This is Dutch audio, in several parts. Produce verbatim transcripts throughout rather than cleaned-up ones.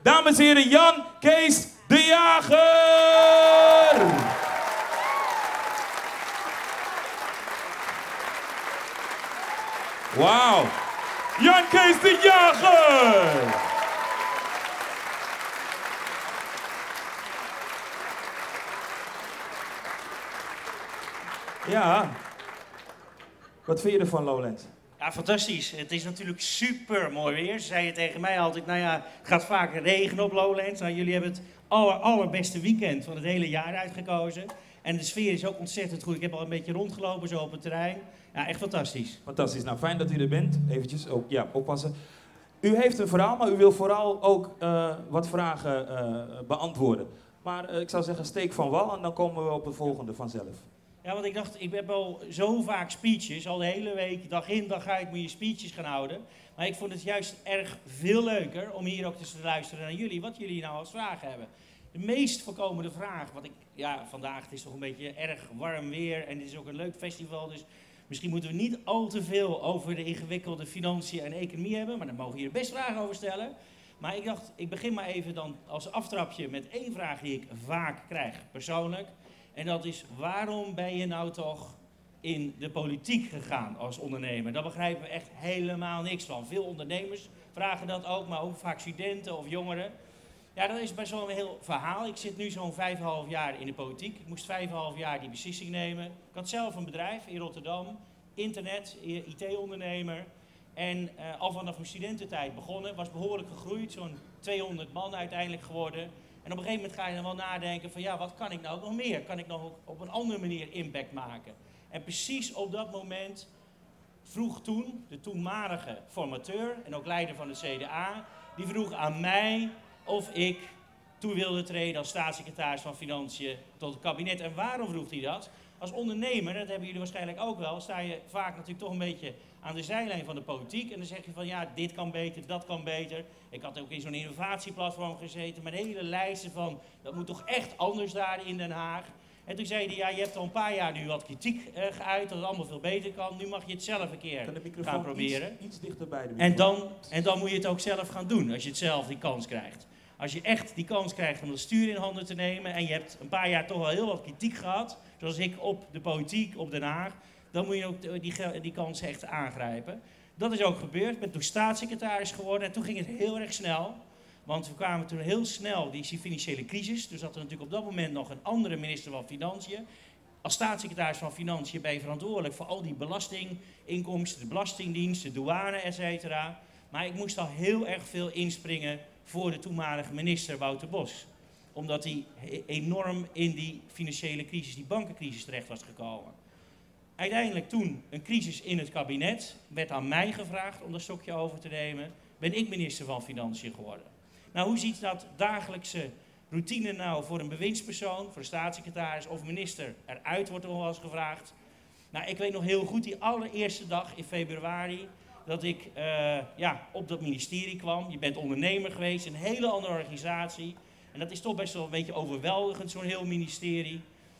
Dames en heren, Jan Kees de Jager! Wauw! Jan Kees de Jager! Ja, wat vind je ervan, Lowlands? Ja, fantastisch. Het is natuurlijk super mooi weer. Ze zeiden tegen mij altijd, nou ja, het gaat vaak regenen op Lowlands. Nou, jullie hebben het aller, allerbeste weekend van het hele jaar uitgekozen. En de sfeer is ook ontzettend goed. Ik heb al een beetje rondgelopen zo op het terrein. Ja, echt fantastisch. Fantastisch. Nou, fijn dat u er bent. Eventjes, oh, ja, oppassen. U heeft een verhaal, maar u wil vooral ook uh, wat vragen uh, beantwoorden. Maar uh, ik zou zeggen, steek van wal en dan komen we op het volgende vanzelf. Ja, want ik dacht, ik heb al zo vaak speeches, al de hele week, dag in, dag uit moet je speeches gaan houden. Maar ik vond het juist erg veel leuker om hier ook te luisteren naar jullie, wat jullie nou als vragen hebben. De meest voorkomende vraag, wat ik, ja, vandaag het is toch een beetje erg warm weer en het is ook een leuk festival, dus misschien moeten we niet al te veel over de ingewikkelde financiën en economie hebben, maar daar mogen we hier best vragen over stellen. Maar ik dacht, ik begin maar even dan als aftrapje met één vraag die ik vaak krijg, persoonlijk. En dat is, waarom ben je nou toch in de politiek gegaan als ondernemer? Daar begrijpen we echt helemaal niks van. Veel ondernemers vragen dat ook, maar ook vaak studenten of jongeren. Ja, dat is best wel een heel verhaal. Ik zit nu zo'n vijf en een half jaar in de politiek. Ik moest vijf en een half jaar die beslissing nemen. Ik had zelf een bedrijf in Rotterdam, internet, I T-ondernemer. En uh, al vanaf mijn studententijd begonnen, was behoorlijk gegroeid, zo'n tweehonderd man uiteindelijk geworden. En op een gegeven moment ga je dan wel nadenken van ja, wat kan ik nou nog meer? Kan ik nog op een andere manier impact maken? En precies op dat moment vroeg toen de toenmalige formateur en ook leider van de C D A, die vroeg aan mij of ik toe wilde treden als staatssecretaris van Financiën tot het kabinet. En waarom vroeg hij dat? Als ondernemer, dat hebben jullie waarschijnlijk ook wel, sta je vaak natuurlijk toch een beetje aan de zijlijn van de politiek. En dan zeg je van ja, dit kan beter, dat kan beter. Ik had ook in zo'n innovatieplatform gezeten met hele lijsten van, dat moet toch echt anders daar in Den Haag. En toen zei hij, ja, je hebt al een paar jaar nu wat kritiek uh, geuit, dat het allemaal veel beter kan. Nu mag je het zelf een keer gaan proberen. Iets, iets dichter bij de en, dan, en dan moet je het ook zelf gaan doen, als je het zelf die kans krijgt. Als je echt die kans krijgt om het stuur in handen te nemen en je hebt een paar jaar toch wel heel wat kritiek gehad, zoals ik op de politiek, op Den Haag, dan moet je ook die, die kans echt aangrijpen. Dat is ook gebeurd. Ik ben toen staatssecretaris geworden en toen ging het heel erg snel. Want we kwamen toen heel snel die financiële crisis. Dus had er natuurlijk op dat moment nog een andere minister van Financiën. Als staatssecretaris van Financiën ben je verantwoordelijk voor al die belastinginkomsten, de Belastingdienst, de douane, et cetera. Maar ik moest al heel erg veel inspringen voor de toenmalige minister Wouter Bos. Omdat hij enorm in die financiële crisis, die bankencrisis terecht was gekomen. Uiteindelijk toen een crisis in het kabinet, werd aan mij gevraagd om dat stokje over te nemen, ben ik minister van Financiën geworden. Nou, hoe ziet dat dagelijkse routine nou voor een bewindspersoon, voor een staatssecretaris of minister eruit, wordt er wel eens gevraagd. Nou, ik weet nog heel goed die allereerste dag in februari dat ik uh, ja, op dat ministerie kwam. Je bent ondernemer geweest, een hele andere organisatie. En dat is toch best wel een beetje overweldigend, zo'n heel ministerie.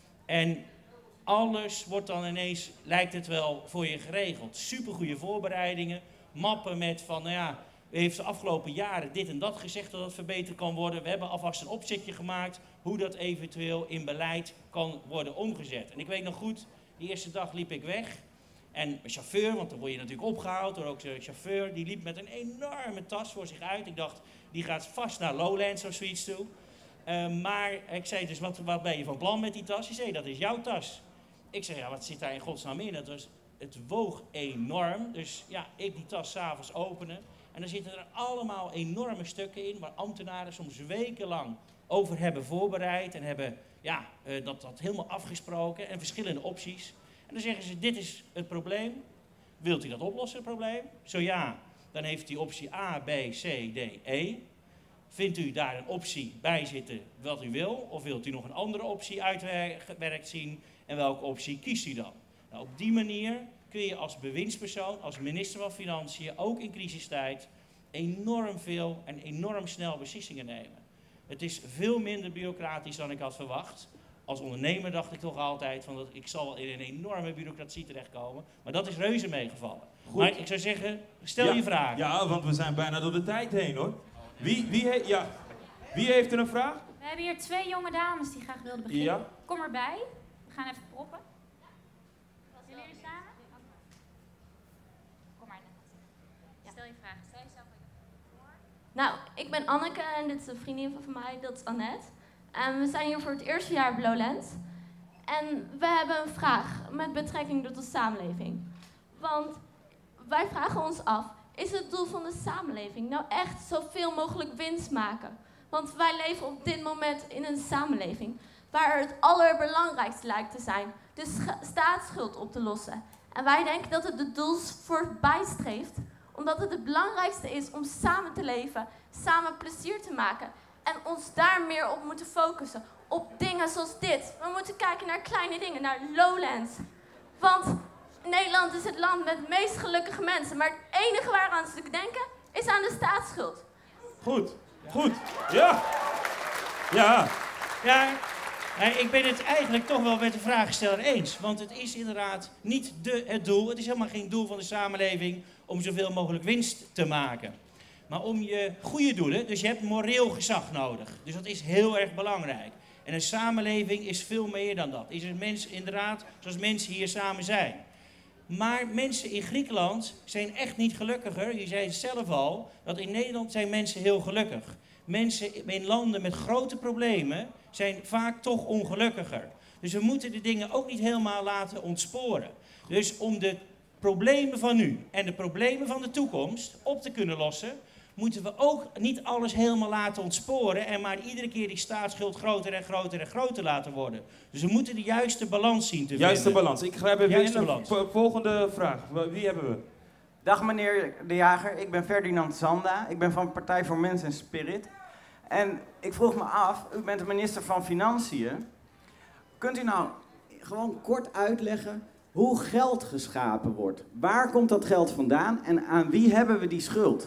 En alles wordt dan ineens, lijkt het wel, voor je geregeld. Supergoeie voorbereidingen, mappen met van, nou ja, u heeft de afgelopen jaren dit en dat gezegd dat het verbeterd kan worden. We hebben alvast een opzetje gemaakt hoe dat eventueel in beleid kan worden omgezet. En ik weet nog goed, die eerste dag liep ik weg. En mijn chauffeur, want dan word je natuurlijk opgehaald door ook de chauffeur, die liep met een enorme tas voor zich uit. Ik dacht, die gaat vast naar Lowlands of zoiets toe. Uh, maar ik zei dus, wat, wat ben je van plan met die tas? Hij zei, dat is jouw tas. Ik zei, ja, wat zit daar in godsnaam in? Dat was, het woog enorm. Dus ja, ik die tas 's avonds openen. En dan zitten er allemaal enorme stukken in, waar ambtenaren soms wekenlang over hebben voorbereid. En hebben ja, uh, dat, dat helemaal afgesproken en verschillende opties. En dan zeggen ze, dit is het probleem. Wilt u dat oplossen, het probleem? Zo ja, dan heeft u optie A, B, C, D, E. Vindt u daar een optie bij zitten wat u wil? Of wilt u nog een andere optie uitgewerkt zien? En welke optie kiest u dan? Nou, op die manier kun je als bewindspersoon, als minister van Financiën, ook in crisistijd, enorm veel en enorm snel beslissingen nemen. Het is veel minder bureaucratisch dan ik had verwacht. Als ondernemer dacht ik toch altijd van dat ik zal wel in een enorme bureaucratie terechtkomen. Maar dat is reuze meegevallen. Goed. Maar ik zou zeggen, stel ja, je vragen. Ja, want we zijn bijna door de tijd heen hoor. Wie, wie heet, ja, Wie heeft er een vraag? We hebben hier twee jonge dames die graag wilden beginnen. Ja. Kom erbij. We gaan even proppen. Willen jullie samen? Kom maar. Ja. Stel je vraag. Stel jezelf even voor. Nou, ik ben Anneke en dit is een vriendin van mij, dat is Annette. En we zijn hier voor het eerste jaar op Lowlands. En we hebben een vraag met betrekking tot de samenleving. Want wij vragen ons af, is het doel van de samenleving nou echt zoveel mogelijk winst maken? Want wij leven op dit moment in een samenleving waar het allerbelangrijkste lijkt te zijn de staatsschuld op te lossen. En wij denken dat het de doel voorbij streeft, omdat het het belangrijkste is om samen te leven, samen plezier te maken. En ons daar meer op moeten focussen, op dingen zoals dit. We moeten kijken naar kleine dingen, naar Lowlands. Want Nederland is het land met de meest gelukkige mensen, maar het enige waaraan ze denken is aan de staatsschuld. Goed, goed. Ja. Ja. Ja, eh, ik ben het eigenlijk toch wel met de vraagsteller eens. Want het is inderdaad niet de, het doel. Het is helemaal geen doel van de samenleving om zoveel mogelijk winst te maken. Maar om je goede doelen, dus je hebt moreel gezag nodig. Dus dat is heel erg belangrijk. En een samenleving is veel meer dan dat. Is een mens inderdaad zoals mensen hier samen zijn. Maar mensen in Griekenland zijn echt niet gelukkiger. Je zei het zelf al, dat in Nederland zijn mensen heel gelukkig. Mensen in landen met grote problemen zijn vaak toch ongelukkiger. Dus we moeten de dingen ook niet helemaal laten ontsporen. Dus om de problemen van nu en de problemen van de toekomst op te kunnen lossen, moeten we ook niet alles helemaal laten ontsporen en maar iedere keer die staatsschuld groter en groter en groter laten worden. Dus we moeten de juiste balans zien te Juiste vinden. balans. Ik grijp even Juiste in. balans. V- Volgende vraag. Wie hebben we? Dag meneer De Jager, ik ben Ferdinand Zanda. Ik ben van Partij voor Mens en Spirit. En ik vroeg me af, u bent de minister van Financiën. Kunt u nou gewoon kort uitleggen hoe geld geschapen wordt? Waar komt dat geld vandaan en aan wie hebben we die schuld?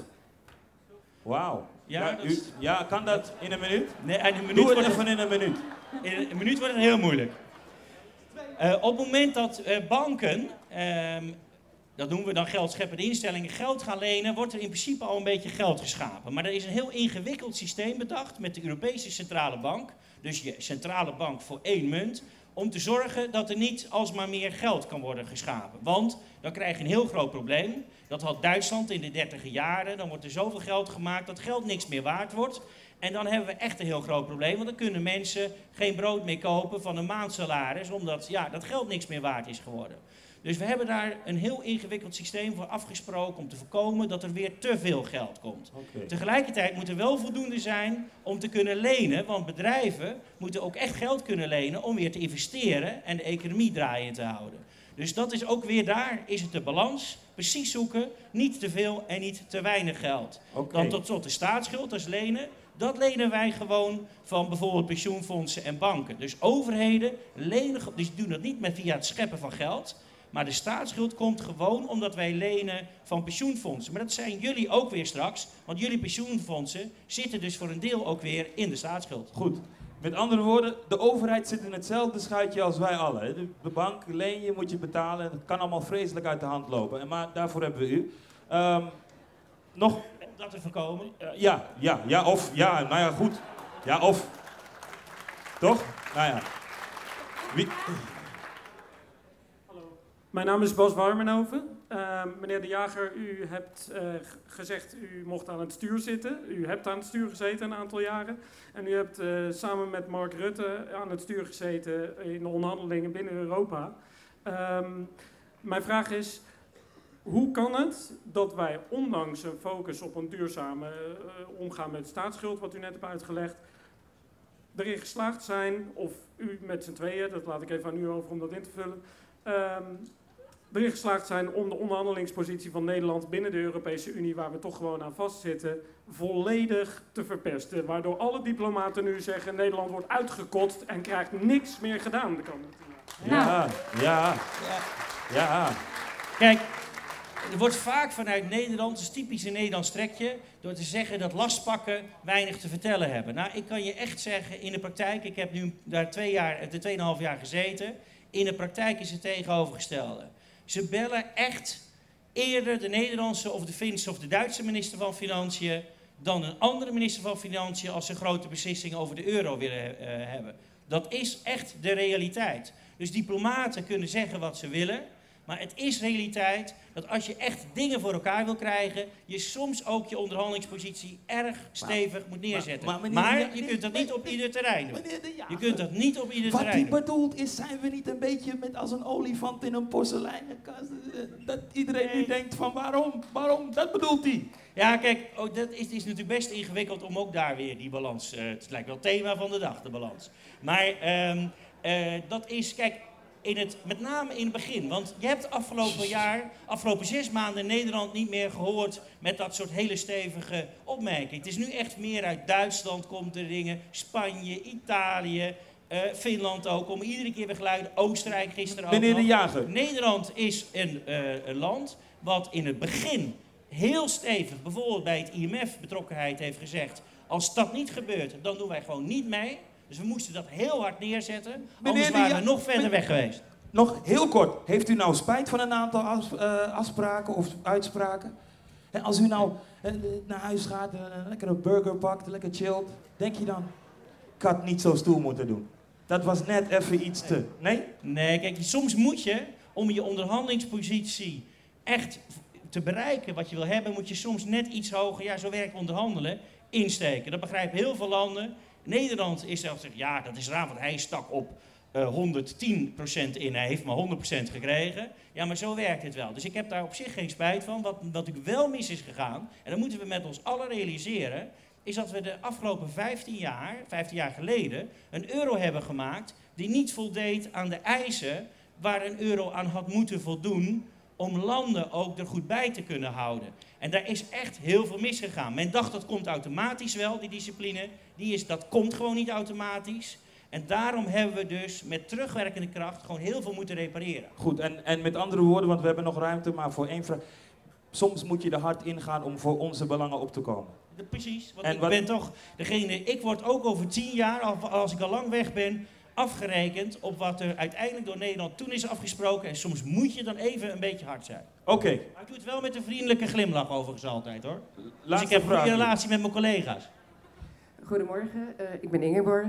Wauw. Ja, Ja, dat u- is- ja, kan dat in een minuut? Nee, in een minuut Doe het wordt even in een minuut. In een minuut wordt het heel moeilijk. Uh, op het moment dat uh, banken, uh, dat noemen we dan geldscheppende instellingen, geld gaan lenen, wordt er in principe al een beetje geld geschapen. Maar er is een heel ingewikkeld systeem bedacht met de Europese Centrale Bank, dus je centrale bank voor één munt, om te zorgen dat er niet alsmaar meer geld kan worden geschapen. Want dan krijg je een heel groot probleem. Dat had Duitsland in de dertiger jaren. Dan wordt er zoveel geld gemaakt dat geld niks meer waard wordt. En dan hebben we echt een heel groot probleem. Want dan kunnen mensen geen brood meer kopen van een maandsalaris. Omdat ja, dat geld niks meer waard is geworden. Dus we hebben daar een heel ingewikkeld systeem voor afgesproken om te voorkomen dat er weer te veel geld komt. Okay. Tegelijkertijd moet er wel voldoende zijn om te kunnen lenen. Want bedrijven moeten ook echt geld kunnen lenen om weer te investeren en de economie draaiend te houden. Dus dat is ook weer daar, is het de balans. Precies zoeken, niet te veel en niet te weinig geld. Okay. Dan tot slot de staatsschuld, dat is lenen. Dat lenen wij gewoon van bijvoorbeeld pensioenfondsen en banken. Dus overheden lenen, dus die doen dat niet met via het scheppen van geld. Maar de staatsschuld komt gewoon omdat wij lenen van pensioenfondsen. Maar dat zijn jullie ook weer straks. Want jullie pensioenfondsen zitten dus voor een deel ook weer in de staatsschuld. Goed. Met andere woorden, de overheid zit in hetzelfde schuitje als wij allen. Hè. De, de bank, leen je, moet je betalen. Het kan allemaal vreselijk uit de hand lopen. En maar daarvoor hebben we u. Um, nog... Om dat te voorkomen? Uh, ja, ja, ja, of, ja, nou ja, goed. Ja, of. Toch? Nou ja. Wie... Mijn naam is Bas Warmenhoven. Uh, meneer De Jager, u hebt uh, gezegd u mocht aan het stuur zitten. U hebt aan het stuur gezeten een aantal jaren. En u hebt uh, samen met Mark Rutte aan het stuur gezeten in de onderhandelingen binnen Europa. Um, mijn vraag is, hoe kan het dat wij ondanks een focus op een duurzame uh, omgaan met staatsschuld, wat u net hebt uitgelegd, erin geslaagd zijn, of u met z'n tweeën, dat laat ik even aan u over om dat in te vullen, um, erin geslaagd zijn om de onderhandelingspositie van Nederland binnen de Europese Unie, waar we toch gewoon aan vastzitten, volledig te verpesten. Waardoor alle diplomaten nu zeggen, Nederland wordt uitgekotst en krijgt niks meer gedaan de komende tien jaar. Ja, ja, Ja. ja. Kijk, er wordt vaak vanuit Nederland, dat is typisch een Nederlands trekje, door te zeggen dat lastpakken weinig te vertellen hebben. Nou, ik kan je echt zeggen, in de praktijk, ik heb nu daar twee jaar, de tweeënhalf jaar gezeten, in de praktijk is het tegenovergestelde. Ze bellen echt eerder de Nederlandse of de Finse of de Duitse minister van Financiën dan een andere minister van Financiën als ze grote beslissingen over de euro willen uh, hebben. Dat is echt de realiteit. Dus diplomaten kunnen zeggen wat ze willen, maar het is realiteit dat als je echt dingen voor elkaar wil krijgen, je soms ook je onderhandelingspositie erg stevig moet neerzetten. Maar, maar, maar, maar je kunt dat niet op ieder terrein doen. Je kunt dat niet op ieder terrein doen. Wat hij bedoelt is, zijn we niet een beetje met als een olifant in een porseleinenkast? Dat iedereen nu denkt van waarom, waarom, dat bedoelt hij. Ja, kijk, oh, dat is, is natuurlijk best ingewikkeld om ook daar weer die balans, uh, het lijkt wel het thema van de dag, de balans. Maar um, uh, dat is, kijk, in het, met name in het begin, want je hebt afgelopen jaar, afgelopen zes maanden in Nederland niet meer gehoord met dat soort hele stevige opmerkingen. Het is nu echt meer uit Duitsland komt er dingen, Spanje, Italië, uh, Finland ook, om iedere keer weer geluiden, Oostenrijk gisteren ook Meneer nog. De Jager. Nederland is een, uh, een land wat in het begin heel stevig, bijvoorbeeld bij het I M F betrokkenheid heeft gezegd, als dat niet gebeurt, dan doen wij gewoon niet mee. Dus we moesten dat heel hard neerzetten, anders waren we nog verder weg geweest. Nog heel kort, heeft u nou spijt van een aantal afs uh, afspraken of uitspraken? En als u nou uh, naar huis gaat, uh, een lekkere burger pakt, lekker chillt, denk je dan, ik had niet zo stoer moeten doen. Dat was net even iets te, nee? Nee, kijk, soms moet je, om je onderhandelingspositie echt te bereiken wat je wil hebben, moet je soms net iets hoger, ja zo werkt onderhandelen, insteken. Dat begrijpen heel veel landen. Nederland is zelfs zegt, ja dat is raar, want hij stak op uh, honderdtien procent in, hij heeft maar honderd procent gekregen. Ja, maar zo werkt het wel. Dus ik heb daar op zich geen spijt van. Wat, wat natuurlijk wel mis is gegaan, en dat moeten we met ons allen realiseren, is dat we de afgelopen vijftien jaar, vijftien jaar geleden, een euro hebben gemaakt die niet voldeed aan de eisen waar een euro aan had moeten voldoen, om landen ook er goed bij te kunnen houden. En daar is echt heel veel misgegaan. Men dacht dat komt automatisch wel, die discipline. Die is, dat komt gewoon niet automatisch. En daarom hebben we dus met terugwerkende kracht gewoon heel veel moeten repareren. Goed, en, en met andere woorden, want we hebben nog ruimte, maar voor één vraag. Soms moet je er hard ingaan om voor onze belangen op te komen. De, precies, want en ik wat... ben toch degene, ik word ook over tien jaar, als ik al lang weg ben, afgerekend op wat er uiteindelijk door Nederland toen is afgesproken. En soms moet je dan even een beetje hard zijn. Oké. Okay. Maar ik doe het wel met een vriendelijke glimlach overigens altijd hoor. Laatste dus ik heb een goede vraag. relatie met mijn collega's. Goedemorgen, uh, ik ben Ingeborg.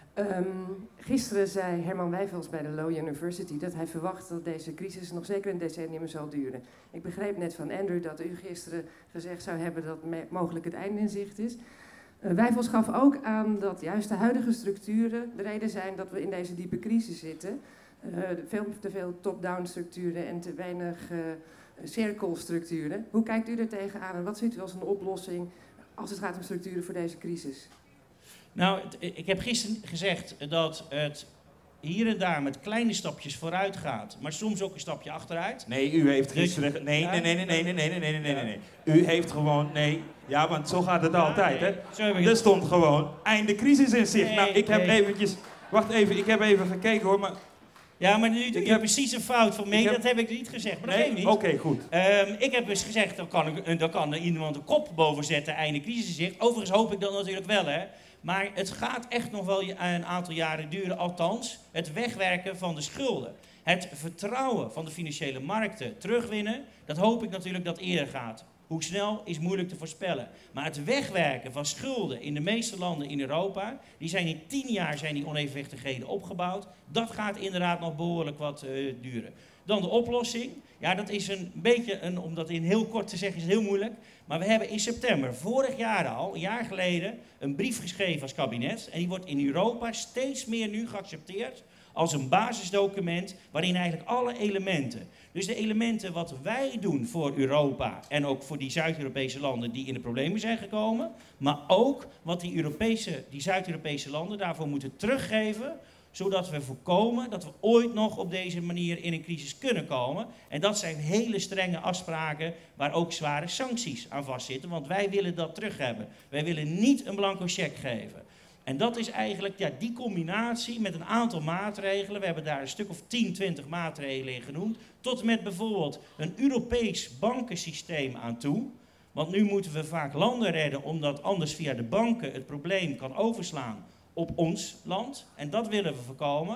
Um, gisteren zei Herman Wijfels bij de Law University dat hij verwacht dat deze crisis nog zeker een decennium zal duren. Ik begreep net van Andrew dat u gisteren gezegd zou hebben dat mogelijk het einde in zicht is. Uh, Wijfels gaf ook aan dat juist de huidige structuren de reden zijn dat we in deze diepe crisis zitten. Uh, veel te veel top-down structuren en te weinig uh, cirkelstructuren. Hoe kijkt u er tegenaan en wat ziet u als een oplossing als het gaat om structuren voor deze crisis? Nou, ik heb gisteren gezegd dat het hier en daar met kleine stapjes vooruit gaat, maar soms ook een stapje achteruit. Nee, u heeft gisteren... Dus, nee, nee, nee, nee, nee, nee, nee, nee, nee, nee, nee, nee. U heeft gewoon... Nee, ja, want zo gaat het ja, altijd, nee. hè. Er stond gewoon einde crisis in zicht. Nee, nou, ik heb nee. eventjes... Wacht even, ik heb even gekeken hoor, maar... Ja, maar nu doe je heb, precies een fout van mij, heb, dat heb ik niet gezegd, maar dat nee? geeft niet. Oké, okay, goed. Um, ik heb dus gezegd, dan kan, ik, dan kan er iemand een kop boven zetten, einde crisis in zicht. Overigens hoop ik dat natuurlijk wel, hè. Maar het gaat echt nog wel een aantal jaren duren, althans het wegwerken van de schulden. Het vertrouwen van de financiële markten terugwinnen, dat hoop ik natuurlijk dat eerder gaat. Hoe snel is moeilijk te voorspellen. Maar het wegwerken van schulden in de meeste landen in Europa, die zijn in tien jaar zijn die onevenwichtigheden opgebouwd. Dat gaat inderdaad nog behoorlijk wat uh, duren. Dan de oplossing. Ja, dat is een beetje, een, om dat in heel kort te zeggen, is heel moeilijk. Maar we hebben in september vorig jaar al, een jaar geleden, een brief geschreven als kabinet. En die wordt in Europa steeds meer nu geaccepteerd als een basisdocument waarin eigenlijk alle elementen, dus de elementen wat wij doen voor Europa en ook voor die Zuid-Europese landen die in de problemen zijn gekomen, maar ook wat die, Europese, die Zuid-Europese landen daarvoor moeten teruggeven, zodat we voorkomen dat we ooit nog op deze manier in een crisis kunnen komen. En dat zijn hele strenge afspraken waar ook zware sancties aan vastzitten, want wij willen dat terug hebben. Wij willen niet een blanco cheque geven. En dat is eigenlijk ja, die combinatie met een aantal maatregelen. We hebben daar een stuk of tien, twintig maatregelen in genoemd. Tot en met bijvoorbeeld een Europees bankensysteem aan toe. Want nu moeten we vaak landen redden, omdat anders via de banken het probleem kan overslaan op ons land. En dat willen we voorkomen.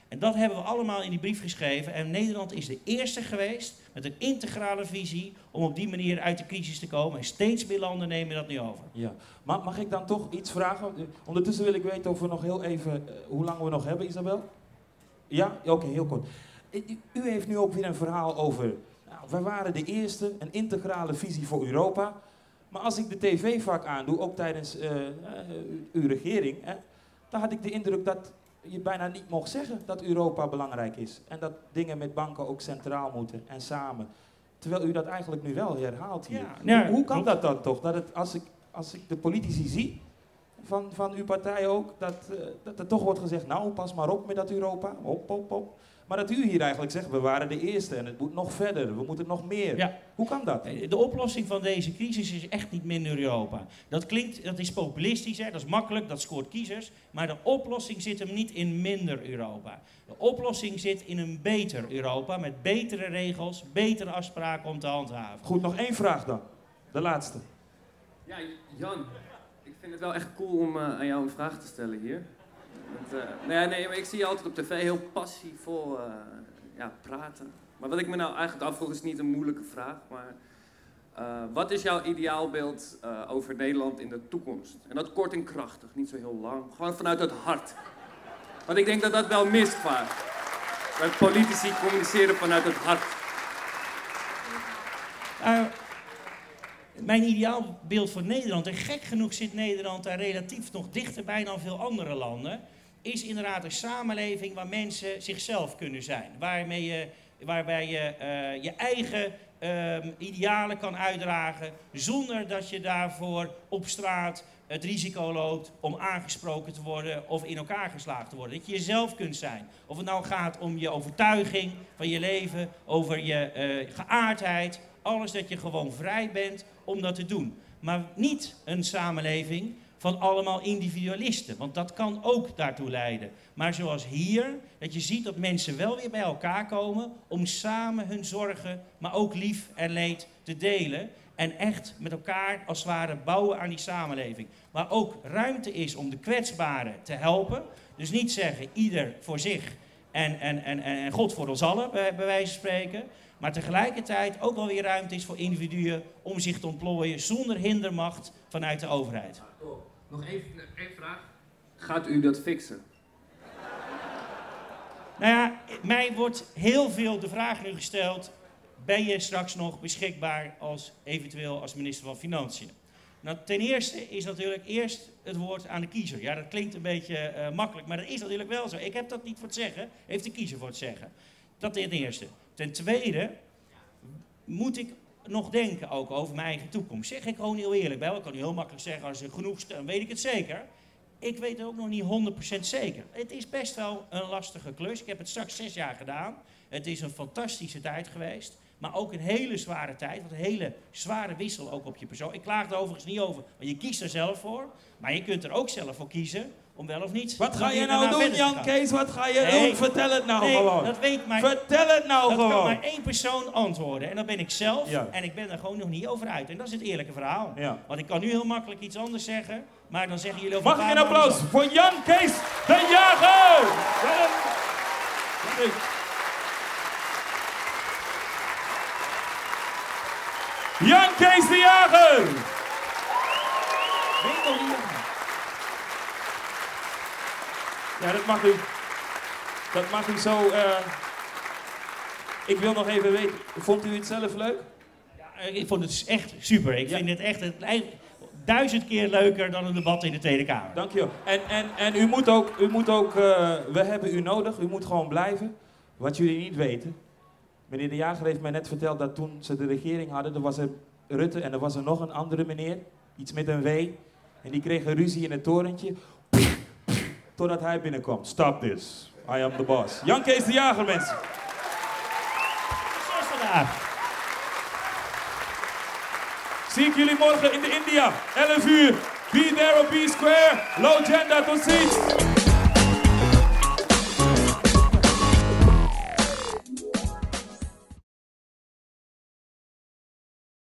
En dat hebben we allemaal in die brief geschreven. En Nederland is de eerste geweest met een integrale visie om op die manier uit de crisis te komen. En steeds meer landen nemen dat nu over. Ja. Maar mag ik dan toch iets vragen? Ondertussen wil ik weten of we nog heel even, uh, hoe lang we nog hebben, Isabel? Ja? Oké, okay, heel kort. U, u heeft nu ook weer een verhaal over, nou, wij waren de eerste, een integrale visie voor Europa. Maar als ik de tv vaak aandoe, ook tijdens uh, uh, uw regering, hè, dan had ik de indruk dat je bijna niet mocht zeggen dat Europa belangrijk is. En dat dingen met banken ook centraal moeten en samen. Terwijl u dat eigenlijk nu wel herhaalt hier. Ja, ja, hoe, hoe kan klopt. dat dan toch? Dat het, als, ik, als ik de politici zie, van, van uw partij ook, dat, uh, dat er toch wordt gezegd, nou pas maar op met dat Europa, hop, hop, hop. Maar dat u hier eigenlijk zegt, we waren de eerste en het moet nog verder, we moeten nog meer. Ja. Hoe kan dat? De oplossing van deze crisis is echt niet minder Europa. Dat klinkt, dat is populistisch, hè? Dat is makkelijk, dat scoort kiezers. Maar de oplossing zit hem niet in minder Europa. De oplossing zit in een beter Europa, met betere regels, betere afspraken om te handhaven. Goed, nog één vraag dan. De laatste. Ja, Jan, ik vind het wel echt cool om uh, aan jou een vraag te stellen hier. Want, uh, nee, nee, maar ik zie je altijd op tv heel passievol uh, ja, praten. Maar wat ik me nou eigenlijk afvroeg is niet een moeilijke vraag, maar uh, wat is jouw ideaalbeeld uh, over Nederland in de toekomst? En dat kort en krachtig, niet zo heel lang, gewoon vanuit het hart. Want ik denk dat dat wel mist vaak. Wij politici communiceren vanuit het hart. Uh, Mijn ideaalbeeld voor Nederland, en gek genoeg zit Nederland daar relatief nog dichterbij dan veel andere landen, is inderdaad een samenleving waar mensen zichzelf kunnen zijn. Waarmee je, waarbij je uh, je eigen uh, idealen kan uitdragen, zonder dat je daarvoor op straat het risico loopt om aangesproken te worden of in elkaar geslagen te worden. Dat je jezelf kunt zijn. Of het nou gaat om je overtuiging van je leven, over je uh, geaardheid, alles dat je gewoon vrij bent om dat te doen. Maar niet een samenleving van allemaal individualisten, want dat kan ook daartoe leiden. Maar zoals hier, dat je ziet dat mensen wel weer bij elkaar komen om samen hun zorgen, maar ook lief en leed te delen. En echt met elkaar als het ware bouwen aan die samenleving. Waar ook ruimte is om de kwetsbaren te helpen. Dus niet zeggen ieder voor zich en, en, en, en God voor ons allen, bij, bij wijze van spreken. Maar tegelijkertijd ook wel weer ruimte is voor individuen om zich te ontplooien zonder hindermacht vanuit de overheid. Nog één, één vraag. Gaat u dat fixen? Nou ja, mij wordt heel veel de vraag nu gesteld, ben je straks nog beschikbaar als eventueel als minister van Financiën? Nou, ten eerste is natuurlijk eerst het woord aan de kiezer. Ja, dat klinkt een beetje uh, makkelijk, maar dat is natuurlijk wel zo. Ik heb dat niet voor het zeggen, heeft de kiezer voor het zeggen. Dat ten eerste. Ten tweede moet ik nog denken ook over mijn eigen toekomst. Zeg ik gewoon heel eerlijk bij. Ik kan nu heel makkelijk zeggen, als er genoeg steun, weet ik het zeker. Ik weet het ook nog niet honderd procent zeker. Het is best wel een lastige klus. Ik heb het straks zes jaar gedaan. Het is een fantastische tijd geweest. Maar ook een hele zware tijd. Want een hele zware wissel ook op je persoon. Ik klaag er overigens niet over. Want je kiest er zelf voor. Maar je kunt er ook zelf voor kiezen. Om wel of niet. Wat ga je nou doen, Jan Kees? Wat ga je nee, doen? Vertel het nou nee, gewoon. Dat weet maar, Vertel het nou dat gewoon. kan maar één persoon antwoorden. En dat ben ik zelf. Ja. En ik ben er gewoon nog niet over uit. En dat is het eerlijke verhaal. Ja. Want ik kan nu heel makkelijk iets anders zeggen. Maar dan zeggen jullie over Mag een ik paar een applaus maanden- voor Jan Kees de Jager? Jan Kees de Jager! Weet toch niet? Ja, dat mag u. Dat mag u zo. Uh... Ik wil nog even weten, vond u het zelf leuk? Ja, ik vond het echt super. Ik Ja. vind het echt het, duizend keer leuker dan een debat in de Tweede Kamer. Dankjewel. En, en, en u moet ook, u moet ook uh, we hebben u nodig, u moet gewoon blijven. Wat jullie niet weten. Meneer De Jager heeft mij net verteld dat toen ze de regering hadden, er was er Rutte en er was er nog een andere meneer. Iets met een W. En die kregen ruzie in het torentje. Totdat hij binnenkwam. Stop this. I am the boss. Jan Kees de Jager, mensen. Zoals vandaag. Zie ik jullie morgen in de India. elf uur. Be there or be square. Low gender. Tot ziens.